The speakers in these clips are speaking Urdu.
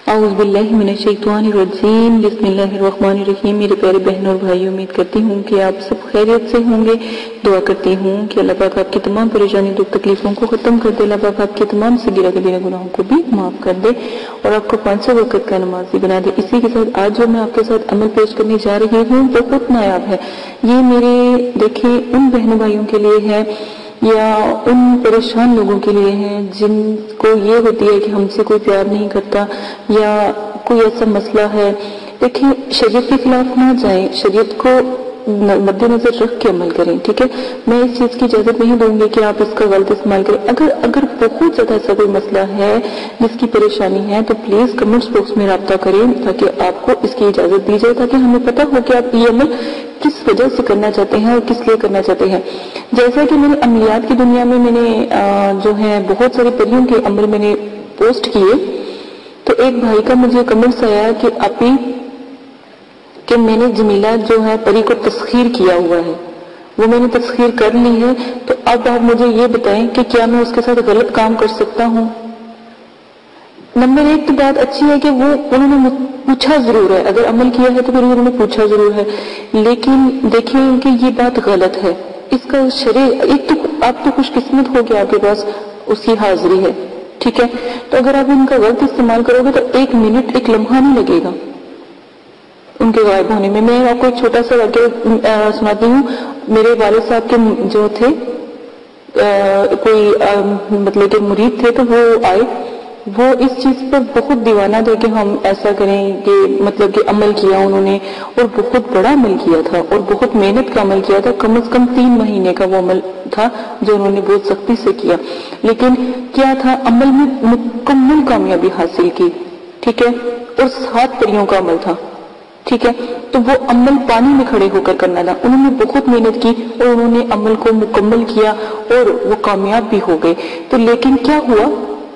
اعوذ باللہ من الشیطان الرجیم بسم اللہ الرحمن الرحیم۔ میرے پیارے بہنوں اور بھائیوں، امید کرتی ہوں کہ آپ سب خیریت سے ہوں گے۔ دعا کرتی ہوں کہ اللہ پاک آپ کی تمام پریشانی دکھ تکلیفوں کو ختم کر دے، اللہ پاک آپ کے تمام صغیرہ کبیرہ گناہوں کو بھی معاف کر دے اور آپ کو 5 وقت کا نمازی بنا دے۔ اسی کے ساتھ آج جو میں آپ کے ساتھ عمل پیش کرنے جا رہی ہوں بہت نایاب ہے۔ یہ میرے دیکھیں ان بہنوں بھائیوں کے لیے ہے یا ان پریشان لوگوں کے لیے ہیں جن کو یہ ہوتی ہے کہ ہم سے کوئی پیار نہیں کرتا یا کوئی ایسا مسئلہ ہے۔ دیکھیں شریعت کے خلاف نہ جائیں، شریعت کو مد نظر رکھ کے عمل کریں، ٹھیک ہے۔ میں اس چیز کی اجازت نہیں دوں گی کہ آپ اس کا غلط استعمال کریں۔ اگر بہت زیادہ ایسا کوئی مسئلہ ہے جس کی پریشانی ہے تو پلیز کمنٹس باکس میں رابطہ کریں تاکہ آپ کو اس کی اجازت دی جائے، تاکہ ہمیں پتہ ہو کہ آپ یہ عمل کس وجہ سے کرنا چاہتے ہیں اور کس لیے کرنا چاہتے ہیں۔ جیسا کہ میں نے عملیات کی دنیا میں نے جو ہے بہت سارے پریوں کے عمل میں نے پوسٹ کیے، تو ایک بھائی کا مجھے کمنٹس آیا کہ اپی کہ میں نے جمیلہ جو ہے پری کو تسخیر کیا ہوا ہے، وہ میں نے تسخیر کر لی ہے، تو اب آپ مجھے یہ بتائیں کہ کیا میں اس کے ساتھ غلط کام کر سکتا ہوں؟ نمبر 1 تو بات اچھی ہے کہ وہ انہوں نے پوچھا ضرور ہے، اگر عمل کیا ہے تو پھر انہوں نے پوچھا ضرور ہے، لیکن دیکھیں کہ یہ بات غلط ہے۔ اس کا ایک تو آپ تو خوش قسمت ہو کہ آپ کے پاس اس کی حاضری ہے، ٹھیک ہے۔ تو اگر آپ ان کا غلط استعمال کرو گے تو 1 منٹ 1 لمحہ نہیں لگے گا ان کے غائب ہونے میں۔ میں آپ کو ایک چھوٹا سا واقعہ سناتی ہوں۔ میرے والد صاحب کے جو تھے کوئی مطلب کہ مرید تھے، تو وہ آئے، وہ اس چیز پر بہت دیوانہ تھے کہ ہم ایسا کریں کہ مطلب کہ عمل کیا انہوں نے، اور بہت بڑا عمل کیا تھا اور بہت محنت کا عمل کیا تھا، کم از کم 3 مہینے کا وہ عمل تھا جو انہوں نے بہت سختی سے کیا، لیکن کیا تھا عمل میں مکمل کامیابی حاصل کی، ٹھیک ہے، اور 7 پریوں کا عمل تھا، ٹھیک ہے۔ تو وہ عمل پانی میں کھڑے ہو کر کرنا تھا، انہوں نے بہت محنت کی اور انہوں نے عمل کو مکمل کیا اور وہ کامیاب بھی ہو گئے۔ تو لیکن کیا ہوا،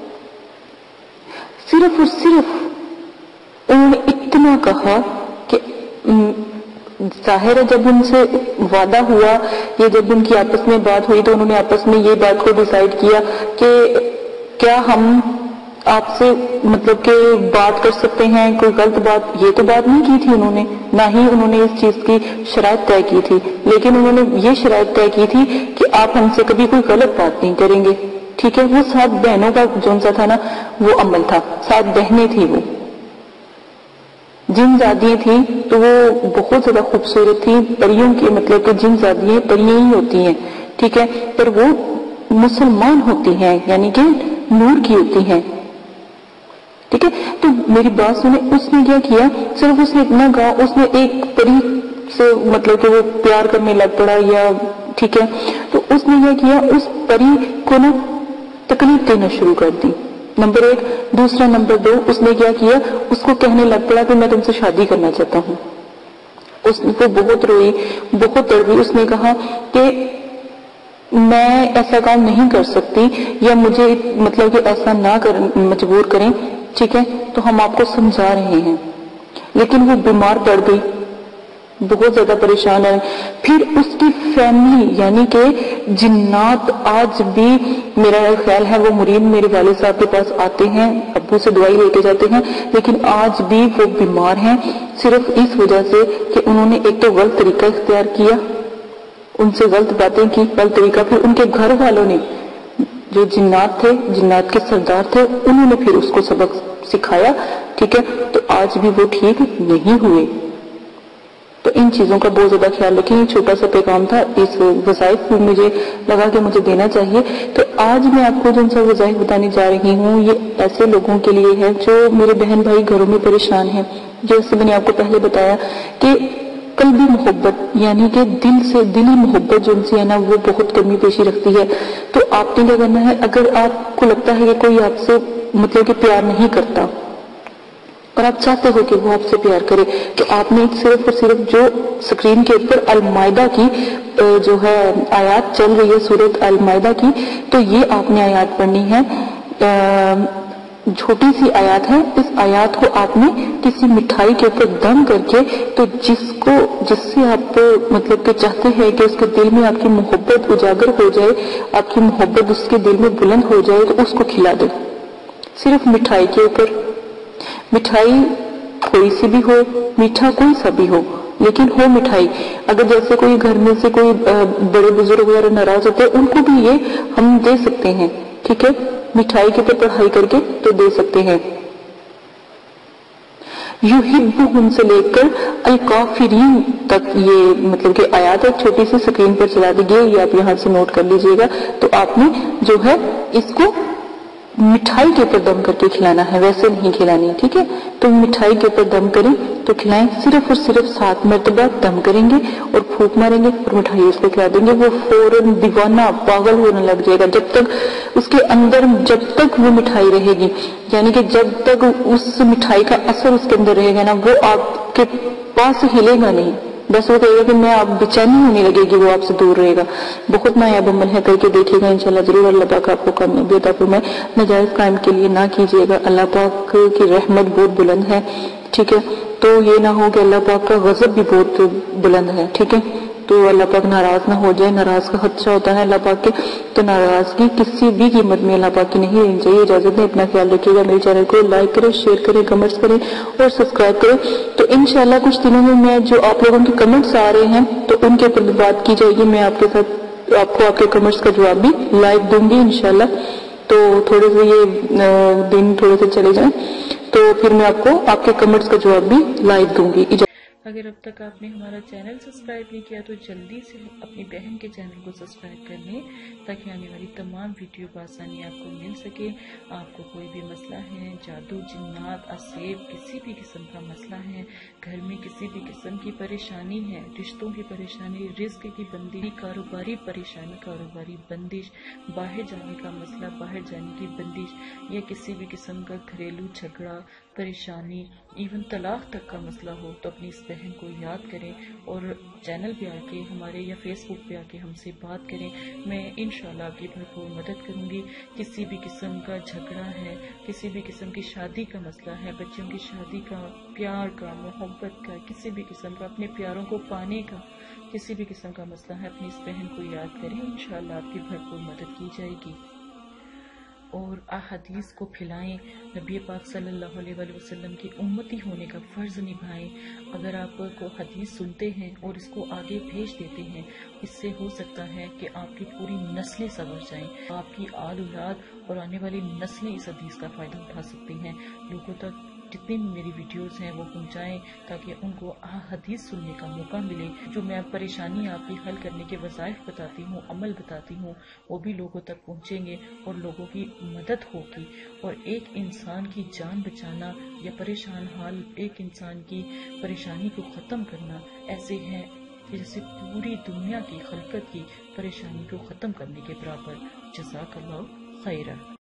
صرف اور صرف انہوں نے اتنا کہا کہ ظاہر ہے جب ان سے وعدہ ہوا یا جب ان کی آپس میں بات ہوئی تو انہوں نے آپس میں یہ بات کو ڈیسائیڈ کیا کہ کیا ہم آپ سے مطلب کہ بات کر سکتے ہیں، کوئی غلط بات، یہ تو بات نہیں کی تھی انہوں نے، نہ ہی انہوں نے اس چیز کی شرائط طے کی تھی، لیکن انہوں نے یہ شرائط طے کی تھی کہ آپ ہم سے کبھی کوئی غلط بات نہیں کریں گے، ٹھیک ہے۔ وہ 7 بہنوں کا جون سا تھا نا وہ عمل تھا، 7 بہنیں تھیں، وہ جن زادیاں تھیں تو وہ بہت زیادہ خوبصورت تھیں، پریوں کی مطلب کہ جن زادیاں پریاں ہی ہوتی ہیں، ٹھیک ہے، پر وہ مسلمان ہوتی ہیں یعنی کہ نور کی ہوتی ہیں، ٹھیک ہے۔ تو میری بات سنیں، اس نے کیا کیا، صرف اس نے اتنا کہا، اس نے ایک پری سے مطلب کہ وہ پیار کرنے لگ پڑا یا ٹھیک ہے، تو اس نے کیا کیا، اس پری کو نا تکلیف دینا شروع کر دی، نمبر 1۔ دوسرا نمبر 2، اس نے کیا کیا، اس کو کہنے لگ پڑا کہ میں تم سے شادی کرنا چاہتا ہوں۔ اس کو بہت روئی، بہت تڑپی، اس نے کہا کہ میں ایسا کام نہیں کر سکتی یا مجھے مطلب کہ ایسا نہ مجبور کریں، ٹھیک ہے، تو ہم آپ کو سمجھا رہے ہیں، لیکن وہ بیمار پڑ گئی، بہت زیادہ پریشان ہے۔ پھر اس کی فیملی یعنی کہ جنات آج بھی، میرا خیال ہے وہ مرید میرے والد صاحب کے پاس آتے ہیں، ابو سے دعائی لے کے جاتے ہیں، لیکن آج بھی وہ بیمار ہیں، صرف اس وجہ سے کہ انہوں نے ایک تو غلط طریقہ اختیار کیا، ان سے غلط باتیں کی، غلط طریقہ، پھر ان کے گھر والوں نے جو جنات تھے، جنات کے سردار تھے، انہوں نے پھر اس کو سبق سکھایا، ٹھیک ہے، تو آج بھی وہ ٹھیک نہیں ہوئے۔ تو ان چیزوں کا بہت زیادہ خیال رکھیں، یہ چھوٹا سا پیغام تھا، اس وظائف کو مجھے لگا کہ مجھے دینا چاہیے۔ تو آج میں آپ کو جن سا وظائف بتانے جا رہی ہوں یہ ایسے لوگوں کے لیے ہے جو میرے بہن بھائی گھروں میں پریشان ہیں، جیسے میں نے آپ کو پہلے بتایا کہ قلبی محبت یعنی کہ دلی محبت جو ان سے ہے نا وہ بہت کمی پیشی رکھتی ہے۔ تو آپ نے کیا کرنا ہے، اگر آپ کو لگتا ہے کہ کوئی آپ سے مطلب کہ پیار نہیں کرتا اور آپ چاہتے ہو کہ وہ آپ سے پیار کرے، تو آپ نے صرف اور صرف جو سکرین کے اوپر المائدہ کی جو ہے آیات چل رہی ہے، سورۃ المائدہ کی، تو یہ آپ نے آیات پڑھنی ہے، چھوٹی سی آیات ہے، اس آیات کو آپ نے کسی مٹھائی کے اوپر دم کر کے، تو جس سے آپ مطلب کہ چاہتے ہیں کہ اس کے دل میں آپ کی محبت اجاگر ہو جائے، آپ کی محبت اس کے دل میں بلند ہو جائے، تو اس کو کھلا دیں، صرف مٹھائی کے اوپر۔ मिठाई कोई सी भी हो, मीठा कोई सा भी हो, लेकिन हो मिठाई। अगर जैसे कोई घर में से कोई बड़े बुजुर्ग वगैरह नाराज होते हैं, उनको भी ये हम दे सकते हैं, ठीक है, मिठाई के ऊपर पढ़ाई करके तो दे सकते हैं। युहिब्बुहुम से लेकर अल काफिरीन तक ये मतलब कि आयत एक छोटी सी स्क्रीन पर चला दी गई, ये आप यहाँ से नोट कर लीजिएगा। तो आपने जो है इसको मिठाई के ऊपर दम करके खिलाना है, वैसे नहीं खिलानी, ठीक है। तो मिठाई के ऊपर दम करें तो खिलाएं, सिर्फ और सिर्फ 7 मरतबा दम करेंगे और फूंक मारेंगे और मिठाई उसको खिला देंगे। वो फौरन दीवाना पागल होने लग जाएगा, जब तक उसके अंदर जब तक वो मिठाई रहेगी, यानी कि जब तक उस मिठाई का असर उसके अंदर रहेगा ना, वो आपके पास हिलेगा नहीं, बस वो कहेगा कि मैं आप बेचैनी होने लगेगी, वो आपसे दूर रहेगा। बहुत नायाब अमल है, करके देखिएगा, इंशाल्लाह जरूर अल्लाह पाक आपको कामयाबी अता फरमाए। नाजायज कायम के लिए ना कीजिएगा, अल्लाह पाक की रहमत बहुत बुलंद है, ठीक है। तो ये ना हो कि अल्लाह पाक का गजब भी बहुत बुलंद है, ठीक है। तो अल्लाह पाक नाराज ना हो जाए, नाराज का खदशा होता है अल्लाह पाक के। तो नाराजगी किसी भी कीमत में अल्लाह पाक की नहीं रहनी चाहिए। इजाजत दें, अपना ख्याल रखिएगा। मेरे चैनल को लाइक करें, शेयर करें, कमेंट्स करें और सब्सक्राइब करें। तो इंशाल्लाह कुछ दिनों में मैं जो आप लोगों के कमेंट्स आ रहे हैं तो उनके ऊपर भी बात की जाएगी। मैं आपके साथ आपको आपके कमेंट्स का जवाब भी लाइव दूंगी इंशाल्लाह। तो थोड़े से ये दिन थोड़े से चले जाएं तो फिर मैं आपको आपके कमेंट्स का जवाब भी लाइव दूंगी। अगर अब तक आपने हमारा चैनल सब्सक्राइब नहीं किया तो जल्दी से अपनी बहन के चैनल को सब्सक्राइब कर लें, ताकि आने वाली तमाम वीडियो बआसानी आपको मिल सके। आपको कोई भी मसला है, जादू, जिन्नात, असेब, किसी भी किस्म का मसला है, घर में किसी भी किस्म की परेशानी है, रिश्तों की परेशानी, रिस्क की बंदी, कारोबारी परेशानी, कारोबारी बंदिश, बाहर जाने का मसला, बाहर जाने की बंदिश, या किसी भी किस्म का घरेलू झगड़ा, परेशानी, इवन तलाक तक का मसला हो, तो अपनी इस बहन को याद करें और चैनल पे आके हमारे या फेसबुक पे आके हमसे बात करें। मैं इंशाल्लाह आपकी भरपूर मदद करूंगी। किसी भी किस्म का झगड़ा है, किसी भी किस्म की शादी का मसला है, बच्चों की शादी का, प्यार का, मोहब्बत का, किसी भी किस्म का, अपने प्यारों को पाने का किसी भी किस्म का मसला है, अपनी इस बहन को याद करें, इंशाल्लाह आपकी भरपूर मदद की जाएगी। और अहादीस को फैलाएं, नबी पाक सल्लल्लाहु अलैहि वसल्लम की उम्मती होने का फ़र्ज निभाएं। अगर आप को हदीस सुनते हैं और इसको आगे भेज देते हैं, इससे हो सकता है कि आपकी पूरी नस्लें संवर जाएं, आपकी आल औलाद और आने वाली नस्लें इस हदीस का फ़ायदा उठा सकती हैं। लोगों तक जितनी भी मेरी वीडियोस हैं वो पहुंचाएं, ताकि उनको हदीस सुनने का मौका मिले। जो मैं परेशानी आपकी हल करने के वज़ाइफ बताती हूँ, अमल बताती हूँ, वो भी लोगों तक पहुंचेंगे और लोगों की मदद होगी। और एक इंसान की जान बचाना या परेशान हाल एक इंसान की परेशानी को ख़त्म करना ऐसे है जैसे पूरी दुनिया की खलकत की परेशानी को ख़त्म करने के बराबर। जज़ाकल्लाहु खैरा।